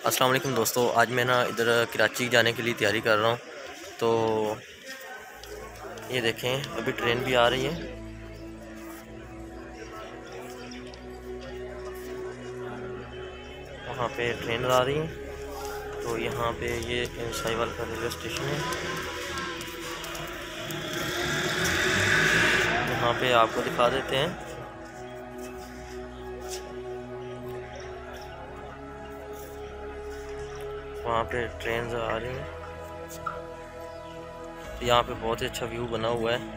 अस्सलाम वालेकुम दोस्तों, आज मैं ना इधर कराची जाने के लिए तैयारी कर रहा हूँ। तो ये देखें, अभी ट्रेन भी आ रही है। वहाँ पे ट्रेन आ रही है। तो यहाँ पे ये साहिवाल का रेलवे स्टेशन है। यहाँ पे आपको दिखा देते हैं। वहाँ पे ट्रेन आ रही है। तो यहाँ पे बहुत ही अच्छा व्यू बना हुआ है।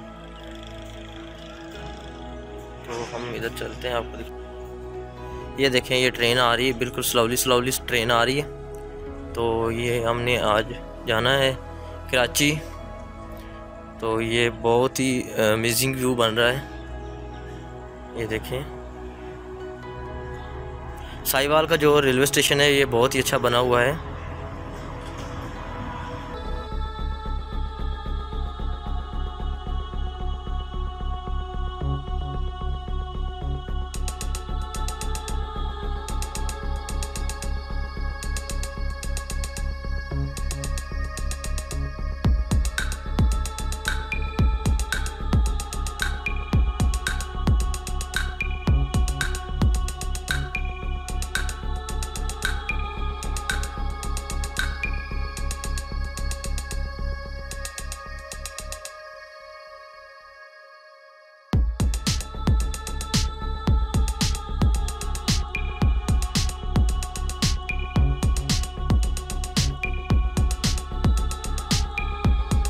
तो हम इधर चलते हैं, आपको ये देखें, ये ट्रेन आ रही है, बिल्कुल स्लोली ट्रेन आ रही है। तो ये हमने आज जाना है कराची। तो ये बहुत ही अमेजिंग व्यू बन रहा है। ये देखें, साहिवाल का जो रेलवे स्टेशन है ये बहुत ही अच्छा बना हुआ है।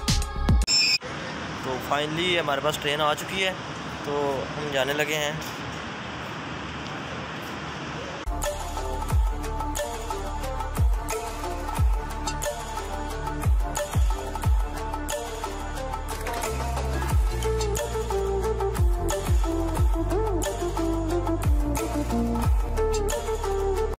तो फाइनली हमारे पास ट्रेन आ चुकी है। तो हम जाने लगे हैं।